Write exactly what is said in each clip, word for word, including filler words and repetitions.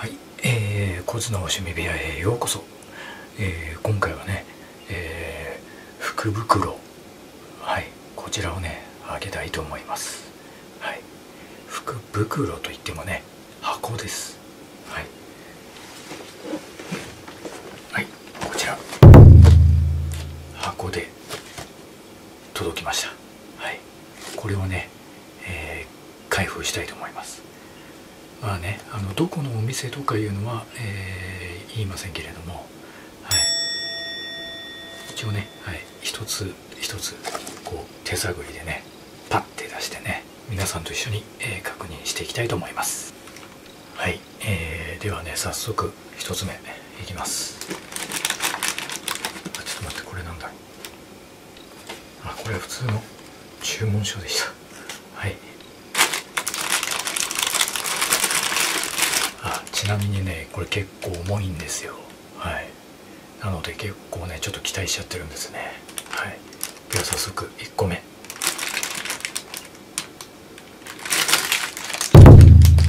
はい、えー、コツの趣味部屋へようこそ。えー、今回はね、えー、福袋、はい、こちらをね開けたいと思います。はい、福袋といってもね、箱です。はい、はい、こちら箱で届きました。はい、これをね、えー、開封したいと思います。まあね、あのどこのお店とかいうのは、えー、言いませんけれども、はい、一応ね、はい、一つ一つこう手探りでねパッて出してね、皆さんと一緒に、えー、確認していきたいと思います。はい、えー、ではね早速一つ目いきます。あ、ちょっと待って、これなんだろう。あ、これは普通の注文書でした。はい。ちなみにね、これ結構重いんですよ。はい、なので結構ねちょっと期待しちゃってるんですね。はい、では早速いっこめ。なるほどね。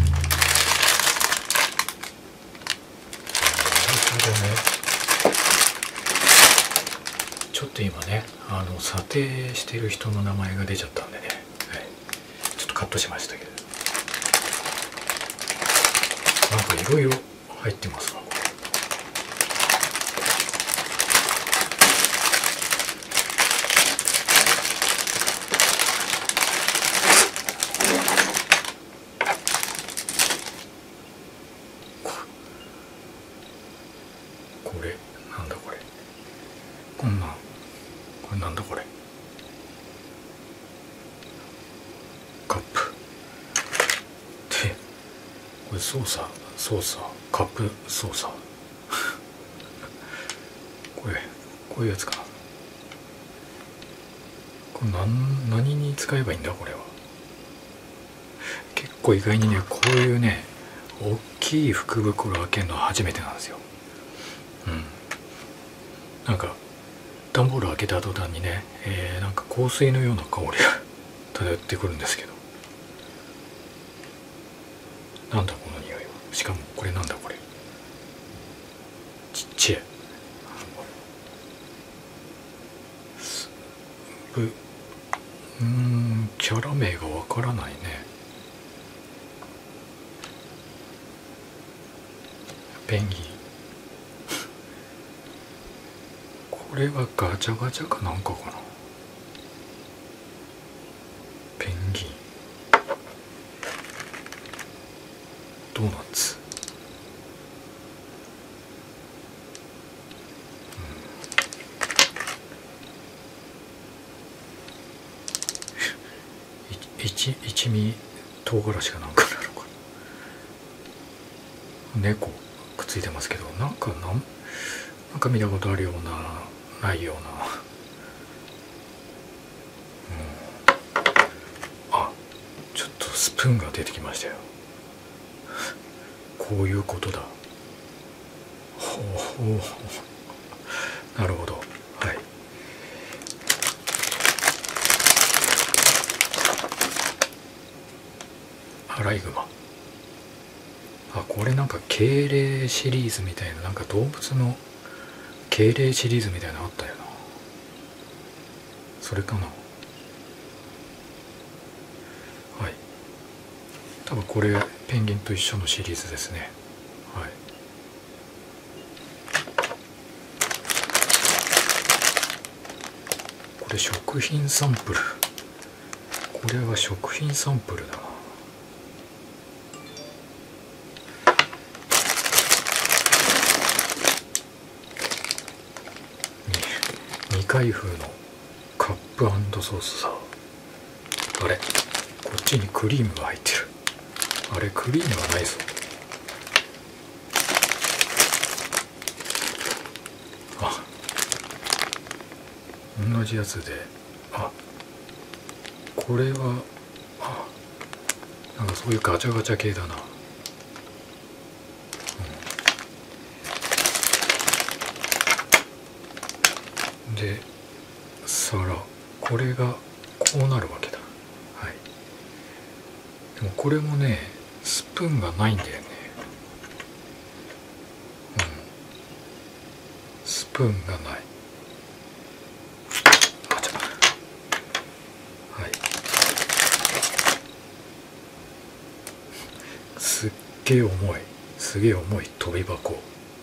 ちょっと今ね、あの査定してる人の名前が出ちゃったんでね、はい、ちょっとカットしましたけど、なんかいろいろ入ってますわ。これなんだこれ。こんなん、これなんだこれ。カップで、これ操作操作カップ操作これこういうやつかな。これ何何に使えばいいんだこれは。結構意外にね、こういうね大きい福袋開けるのは初めてなんですよ。うん、なんか段ボール開けた途端にね、えー、なんか香水のような香りが漂ってくるんですけど、なんだこの匂いは。しかもこれなんだこれ、ちっちゃい。うーんキャラ名がわからないね。ペンギンこれはガチャガチャかなんかかな。ペンギンドーナツ、うん、一一味唐辛子かなんかなのかな。猫くっついてますけど、なんかなんなんか見たことあるようなないような。あ、ちょっとスプーンが出てきましたよ。こういうことだ。ほうほう、なるほど。はい、アライグマ。あ、これなんか敬礼シリーズみたいな、なんか動物の敬礼シリーズみたいなのあったよな。それかな。はい、多分これペンギンと一緒のシリーズですね。はい、これ食品サンプル。これは食品サンプルだな。未開封のカップ&ソースさ。あれ、こっちにクリームが入ってる。あれ、クリームはないぞ。あ、同じやつで。あ、これは、あ、なんかそういうガチャガチャ系だな。うん、で皿、これがこうなるわけだ。はい、でもこれもねスプーンがないんだよね。 プーンがない。あちゃはいすっげえ重い、すげえ重い飛び箱。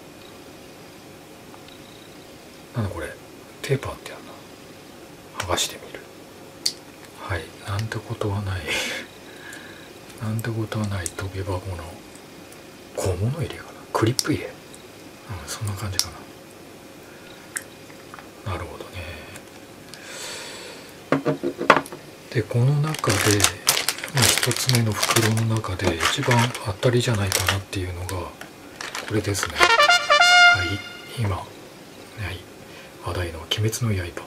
なんだこれ、テーパーってやんな。剥がしてみる。はい、なんてことはないなんてことはない飛び箱の小物入れかな、クリップ入れ、うん、そんな感じかな。なるほどね。でこの中で一つ目の袋の中で一番当たりじゃないかなっていうのがこれですね。はい今、はい、話題の「鬼滅の刃」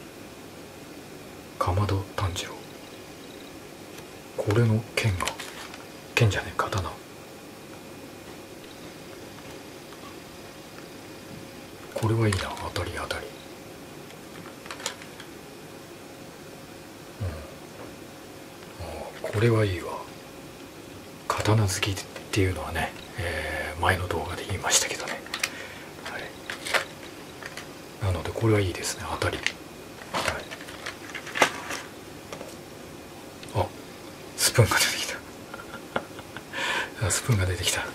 竈門炭治郎。これの剣が剣じゃねえ刀。これはいいな、当たり当たり。うん、これはいいわ。刀好きっていうのはね、えー、前の動画で言いましたけどね、はい、なのでこれはいいですね、当たり、はい、あスプーンが出てきたスプーンが出てきた。はい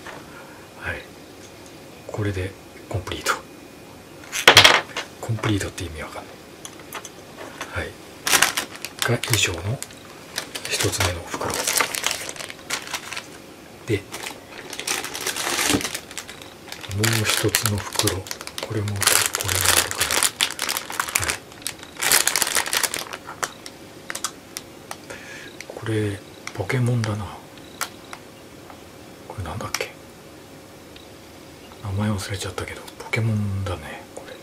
これでコンプリート。コンプリートって意味わかんない。はいが以上の一つ目の袋で、もう一つの袋、これもこれがあるから、はい、これポケモンだな。これなんだっけ、名前忘れちゃったけどポケモンだね。これね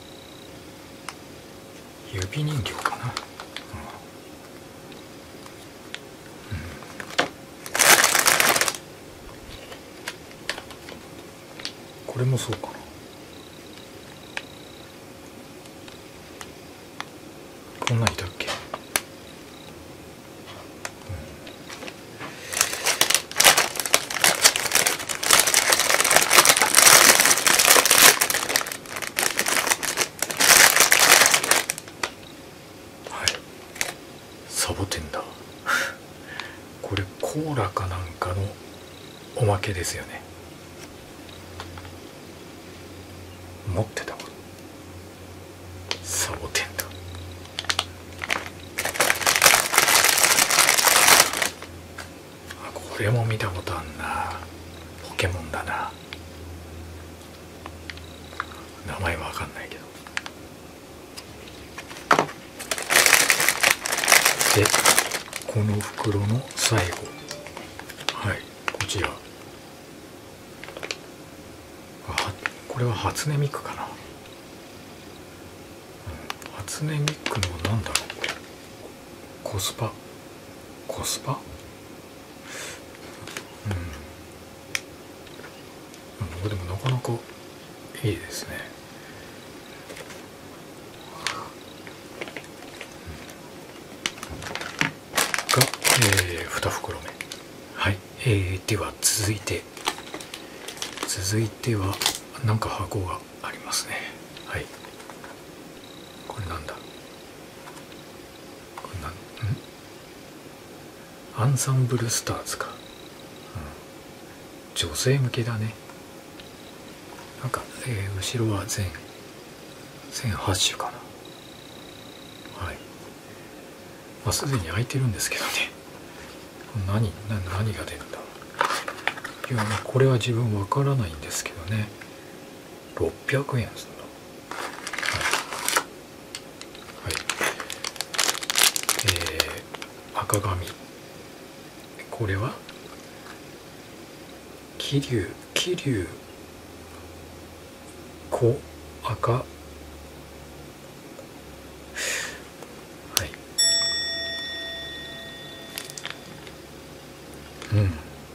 指人形かな、うんうん、これもそうかな。こんなんいたっけ、サボテンだこれコーラかなんかのおまけですよね。持ってたわ、サボテンだ。あこれも見たことあんな。ポケモンだな。名前わかんないけど。でこの袋の最後、はいこちら、はこれは初音ミクかな、うん、初音ミクのなんだろうこれ、コスパコスパうん、これでもなかなかいいですね。が、えー、に袋目。はい、えー、では続いて続いてはなんか箱がありますね。はい、これなんだ、これなんんアンサンブルスターズか、うん、女性向けだね。なんか、えー、後ろは全全はち種かな。はい、まあ、すでに開いてるんですけどね。何、何、何が出るんだろう。いや、これは自分わからないんですけどね。ろっぴゃくえんするんだ。はい。はい、えー、赤紙。これは桐生、桐生小赤。はい。うん。ど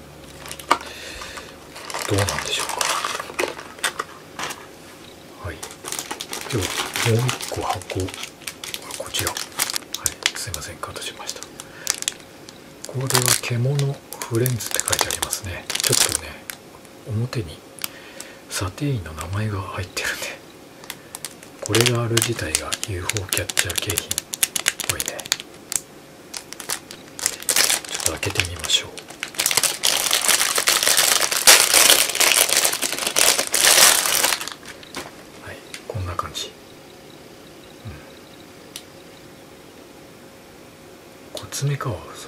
うなんでしょうか。はい。ではもう一個箱、こちら。はい。すいません、カットしました。これは獣フレンズって書いてありますね。ちょっとね、表に査定員の名前が入ってるんで、 これがある自体が ユーフォー キャッチャー景品っぽいね。ちょっと開けてみましょう。はい、こんな感じ。うん、コツメカワウソ、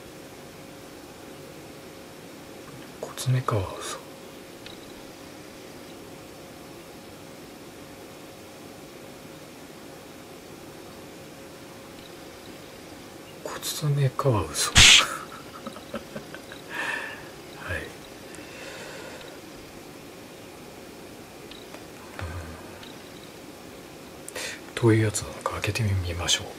コツメカワウソ、コツメカワウソはい、どういうやつなのか開けてみましょう。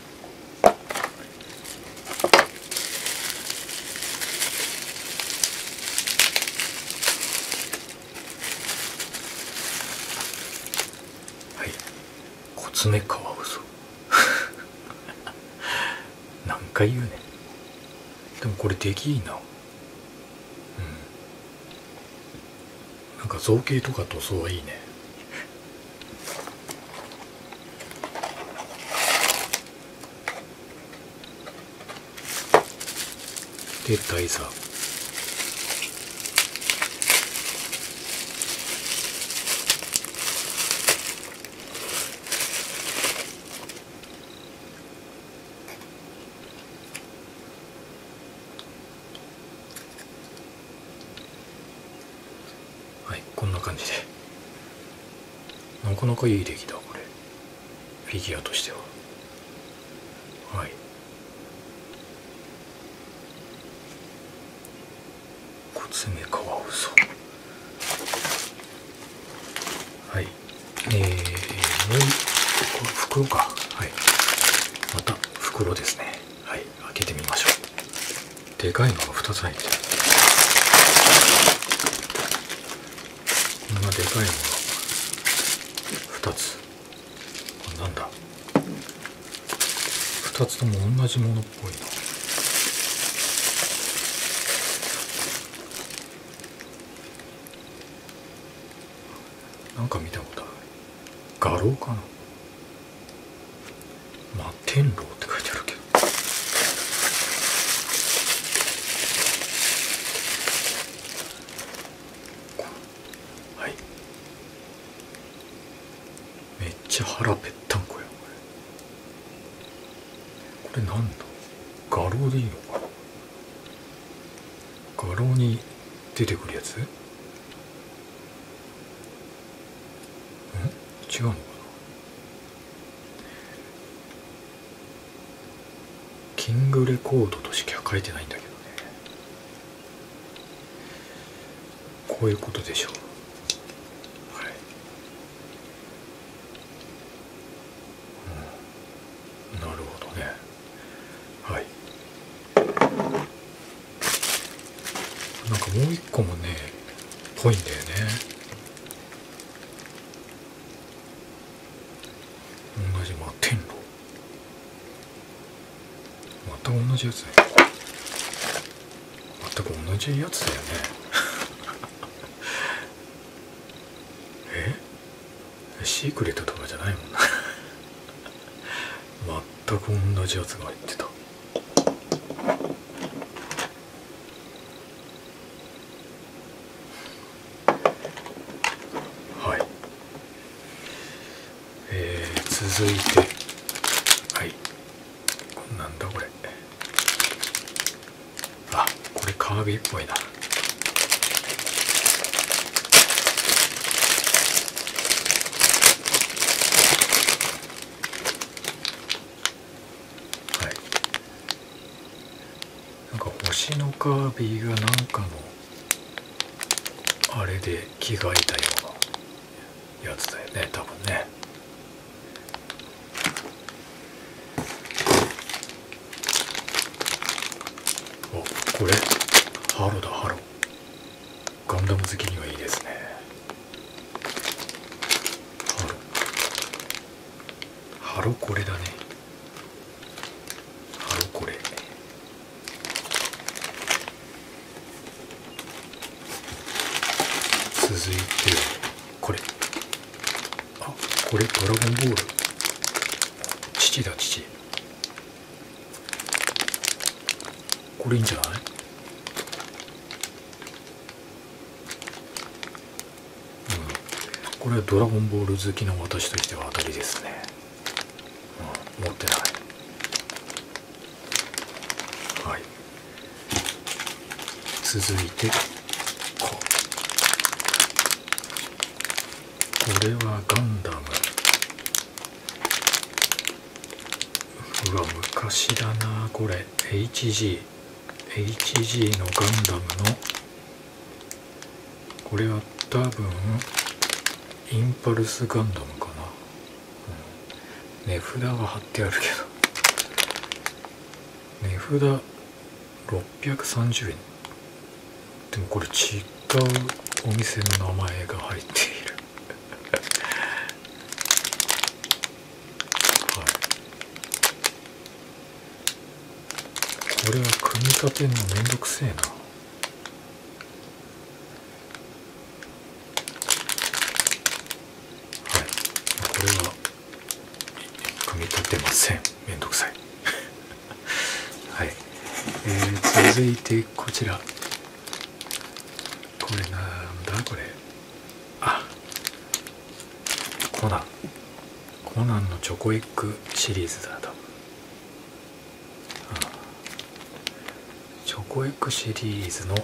はい、コツメカワウソ何回言うねん。でもこれできいいな。うん、なんか造形とか塗装はいいね。で台座、はい、こんな感じでなかなかいい出来だこれ、フィギュアとしては。はい、コツメカワウソ。はい、えー、もう袋か。はい、また袋ですね。はい、開けてみましょう。でかいのがふたつ入ってる。こんなでかいのがふたつ。これなんだ、ふたつとも同じものっぽいな。なんか見たことある。画廊かな。摩天楼って書いてあるけど。はい、めっちゃ腹ぺったんこやこれ。これなんだ、画廊でいいのかな。画廊に出てくるやつ。ん、違うのかな。キングレコードとしか書いてないんだけどね。こういうことでしょう。はい、うん、なるほどね。はい、なんかもう一個もねぽいんだよね。同じ摩天楼、全く同じやつね。全く同じやつだよねえ、シークレットとかじゃないもんな全く同じやつが入ってた。はい、えー、続いて、はい、なんだこれ。あ、これカービィっぽいな。はい、なんか星のカービィがなんかのあれで着替えたようなやつだよね、多分ね。お、これハロだ、ハロ。ガンダム好きにはいいですね。ハロ、ハロこれだね。ハロこれ。続いてはこれ。あ、 これドラゴンボール、父だ父。これいいんじゃない？これはドラゴンボール好きの私としては当たりですね。うん、持ってない。はい。続いてここれはガンダム。うわ、昔だなこれ。 エイチジー エイチジー のガンダムの、これは多分インパルスガンダムかな、うん、値札が貼ってあるけど、値札ろっぴゃくさんじゅうえん。でもこれ違うお店の名前が入っているはい、これは組み立てるのめんどくせえな。これは組み立てません。めんどくさいはい、えー、続いてこちら。これなんだこれ。あ、コナン。コナンのチョコエッグシリーズだ多分。チョコエッグシリーズの、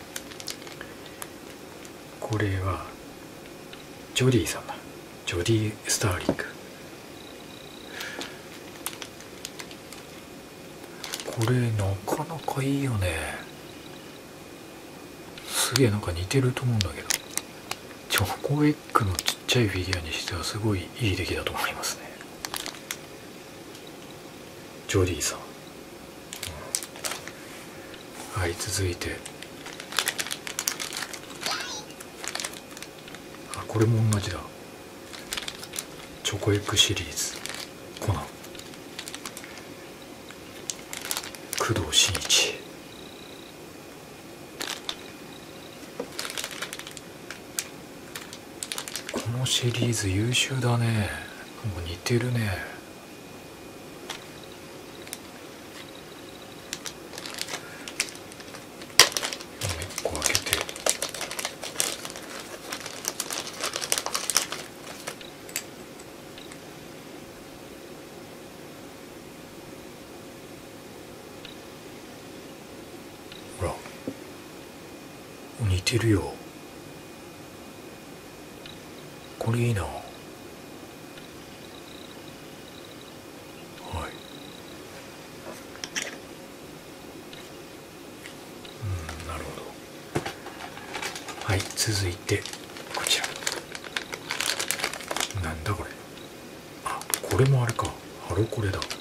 これはジョディさんだ。ジョディ・スターリング。これなかなかいいよね。すげえなんか似てると思うんだけど、チョコエッグのちっちゃいフィギュアにしてはすごいいい出来だと思いますね。ジョディさん、うん、はい。続いて、あ、これも同じだ。チョコエッグシリーズコナン、工藤新一。このシリーズ優秀だね。もう似てるね。もう一個開けて、ほら似てるよ。これいいな。はい、うん、なるほど。はい、続いてこちら。なんだこれ。あ、これもあれか。ハロコレだ。ハ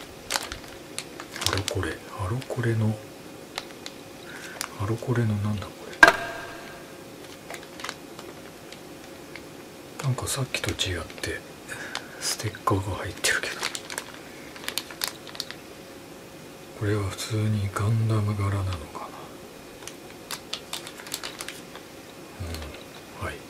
ロコレ、ハロコレのハロコレのなんだこれ。なんかさっきと違ってステッカーが入ってるけど、これは普通にガンダム柄なのかな。うん、はい。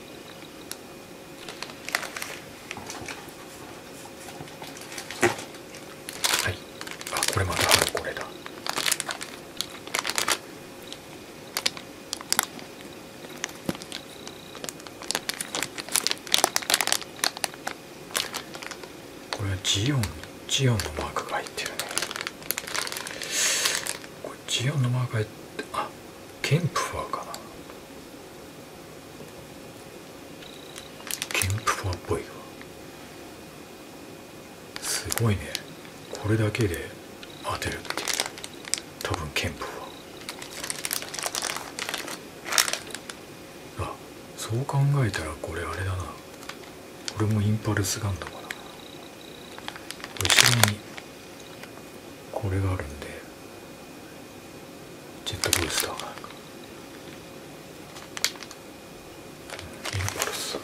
はい。あ、これまたハロコレだ。これはジオン、ジオンのマークが入ってるね。これジオンのマークが入って、あ、ケンプファーかな。ケンプファーっぽいわ。すごいね。これだけで当てるっていう。多分ケンプファー。あ、そう考えたらこれあれだな。これもインパルスガンダムだな。後ろにこれがあるんで、ジェットブースターがインパルス。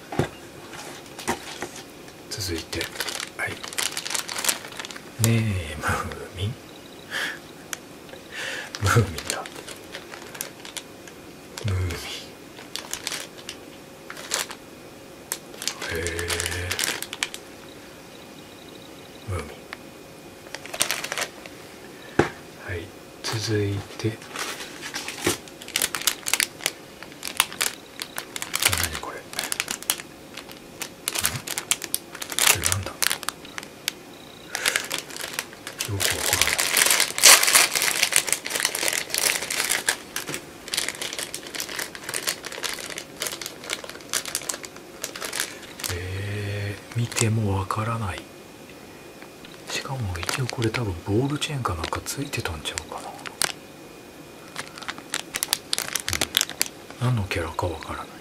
続いて、はい、ねえムーミンムーミンだ。ムーミン、へえ。 続いて何これ、んこれなんだ、よくわからない。えー、見てもわからない。しかも一応これ多分ボールチェーンかなんかついてたんちゃうかな、うん、何のキャラかわからない。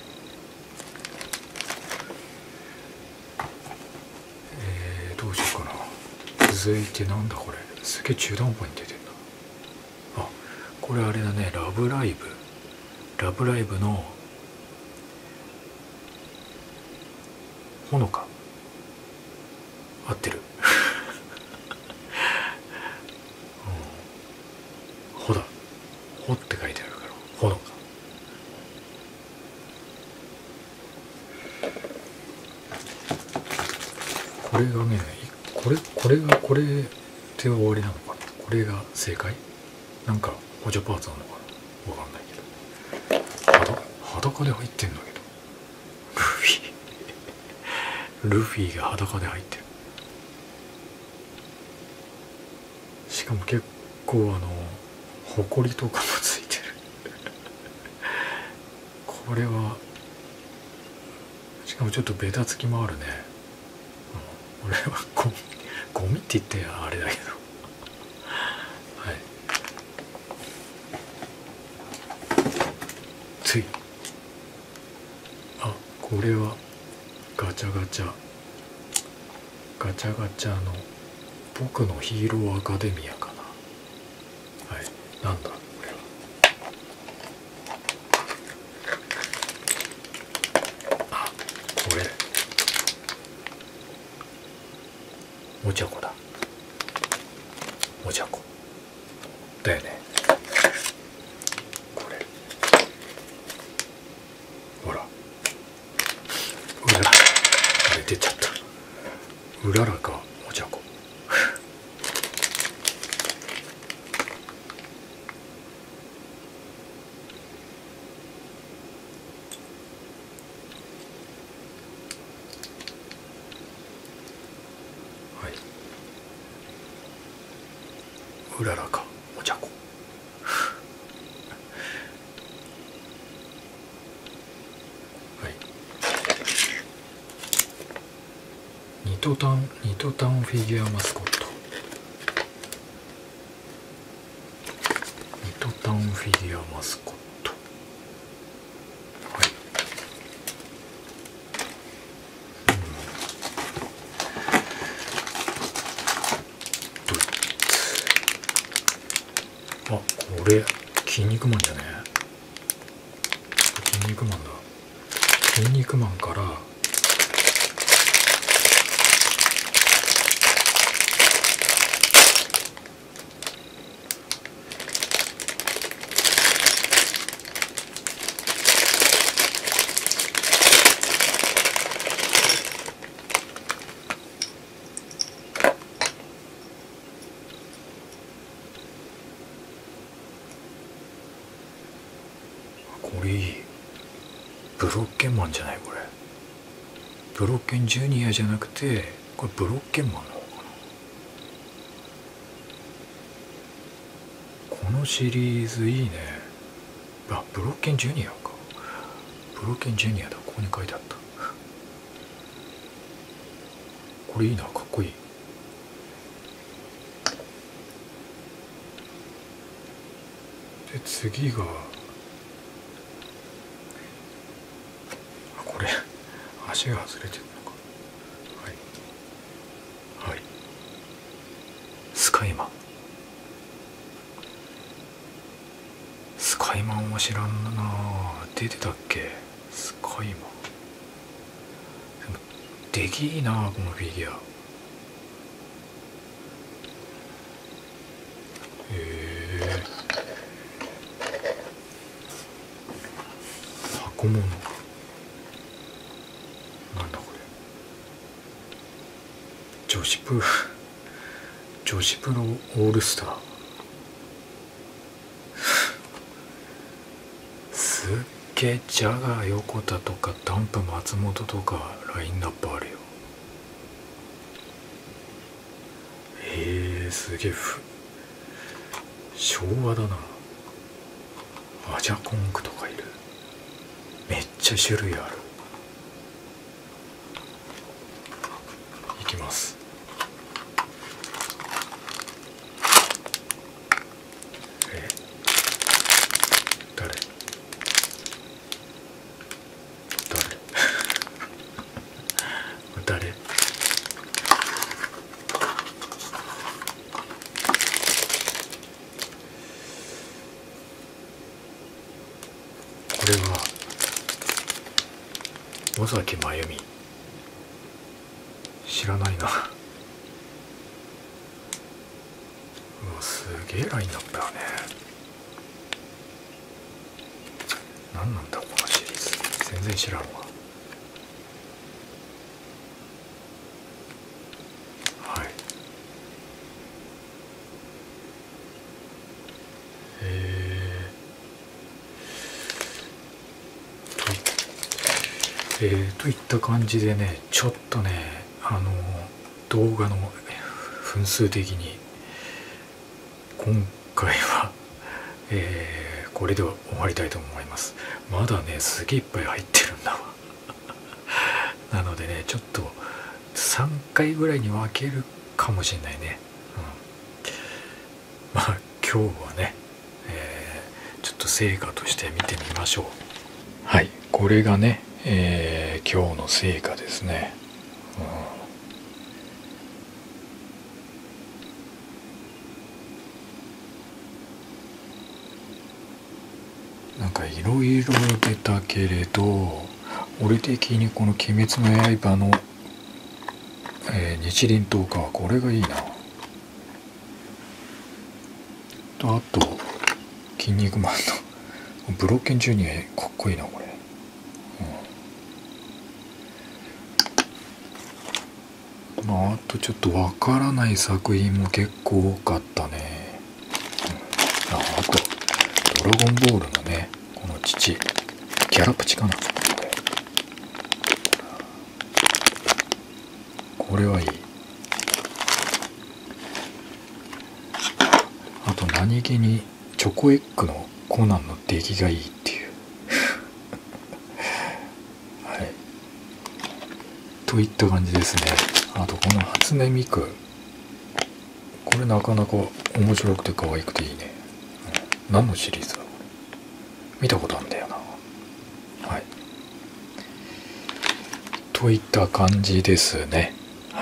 えー、どうしようかな。続いてなんだこれ、すげえ中途半端に出てんな。あ、これあれだね、ラブライブラブライブのほのか、合ってるほだ、ほって書いてあるからほのか。これがね、これこれがこれで終わりなのかな、これが正解、なんか補助パーツなのかな、わかんないけど、裸で入ってんだけど、ルフィルフィが裸で入ってる。しかも結構あのほこりとかもついてるこれはしかもちょっとベタつきもあるね、うん、俺はゴミゴミって言ってあれだけどはい。ついあ、これはガチャガチャガチャガチャの僕のヒーローアカデミアかな。はい、なんだこれは。あ、これお茶子だ、お茶子だよね。これほら、うらら、あれ出ちゃった、うららかお茶子はい、うららかお茶子はい。ニトタンニトタンフィギュアマスコット、ニトタンフィギュアマスコット、はい、うん、あ、これ筋肉マンじゃねえ、筋肉マンだ、筋肉マンからこれいい、ブロッケンマンじゃない、これブロッケンジュニアじゃなくてこれブロッケンマンの方かな。このシリーズいいね。あ、ブロッケンジュニアか、ブロッケンジュニアだ、ここに書いてあった。これいいな、かっこいい。で次がこれ足が外れてるのか、はいはい、スカイマン、スカイマンは知らんな、出てたっけスカイマン。でもできいいなこのフィギュア。へえ、箱物、なんだこれ、女子プロ女子プロオールスター、 げジャガー横田とかダンプ松本とかラインナップあるよ。へえ、すげえふ昭和だな。アジャコンクとかいる。めっちゃ種類ある。いきます。え誰誰誰これは尾崎真由美。知らないな。うわ、すげえラインナップだね。何なんだこのシリーズ、全然知らんわ。はい。えー、といえー、といった感じでね、ちょっとね、あの動画の分数的に今回は、えー、これでは終わりたいと思います。まだねすげえいっぱい入ってるんだわなのでね、ちょっとさんかいぐらいに分けるかもしれないね、うん、まあ今日はね、えー、ちょっと成果として見てみましょう。はい、これがね、えー、今日の成果ですね、うん、なんかいろいろ出たけれど、俺的にこの「鬼滅の刃」の、えー、日輪刀か、これがいいな。とあと「筋肉マン」のブロッケンジュニアかっこいいなこれ、うん、まああとちょっとわからない作品も結構多かったね、うん、ああと「ドラゴンボール」のね、この父キャラプチかな、これはいい。あと何気にチョコエッグのコナンの出来がいいっていうはいといった感じですね。あとこの初音ミク、これなかなか面白くて可愛くていいね、うん、何のシリーズだ、見たことあるんだよな。はいといった感じですね。はい、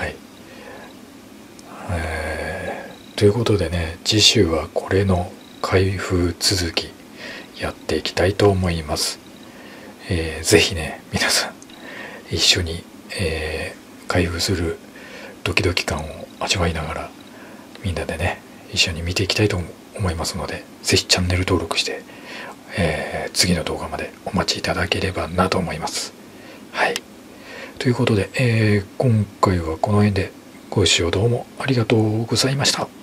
えー、ということでね、次週はこれの開封続きやっていきたいと思います。えー、ぜひね皆さん一緒に、えー、開封するドキドキ感を味わいながらみんなでね一緒に見ていきたいと思いますので、ぜひチャンネル登録して、えー、次の動画までお待ちいただければなと思います。はい、ということで、えー、今回はこの辺でご視聴どうもありがとうございました。